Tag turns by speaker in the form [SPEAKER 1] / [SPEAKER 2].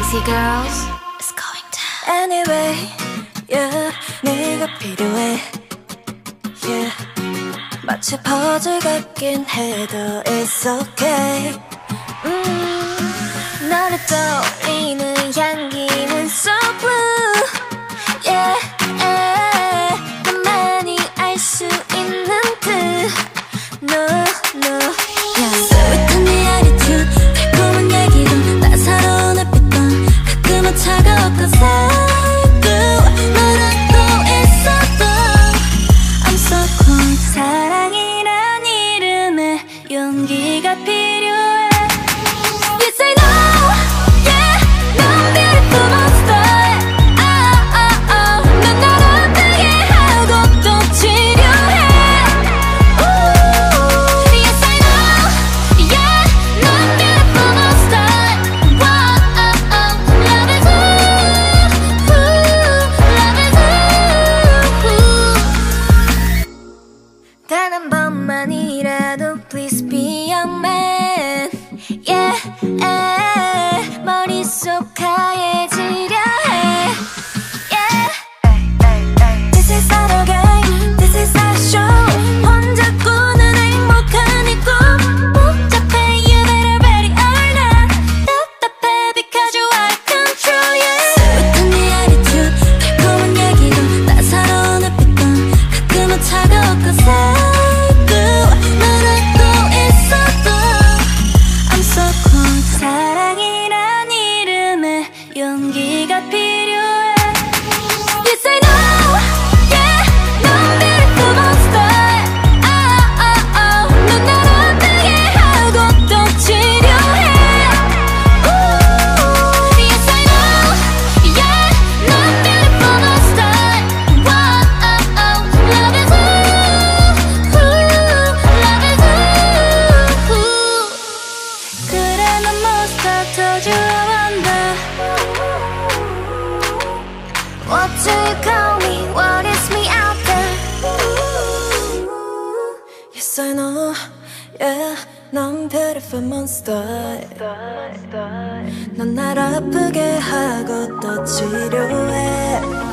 [SPEAKER 1] Sexy girls, it's going down.
[SPEAKER 2] Anyway, yeah, 네가 필요해. Yeah, 마치 퍼즐 같긴 해도 it's okay. 너를 떠올리는 향기는 so blue. Yeah, 너만이 알 수 있는 듯. No, no, yeah. 스윗한 네 attitude, 달콤한 얘기도 따사로운 햇빛도 가끔은 차가웠고 살고 너라고 있어도 I'm so cold. 사랑이란 이름에 용기가 필요해. Yes I know, yeah, 넌 beautiful monster. 넌 날 아프게 하고 또 치료해. Yes I know, yeah, 넌 beautiful monster. Love is 단 한 번만이라도 please be a man. Yeah, 머릿속 하얘지려 해. Yeah, this is not a game, this is our show. 혼자 꾸는 행복한 이 꿈 복잡해, you better ready or not. 답답해 because you out of control, yeah. 스윗한 네 attitude, 달콤한 얘기도 따사로운 햇빛도 가끔은 차가웠고 살고 너라고 있어도 I'm so cold. 사랑이란 이름에 용기가 필요해. Yes I know, yeah, 넌 beautiful monster. 넌 날 아프게 하고 또 치료해. Yes I know, yeah, 넌 beautiful monster. Love is 그래 넌 monster. Told you I wonder. What do you call me? What is me out there? Yes I know, yeah, 넌 beautiful monster. 넌 날 아프게 하고 또 치료해.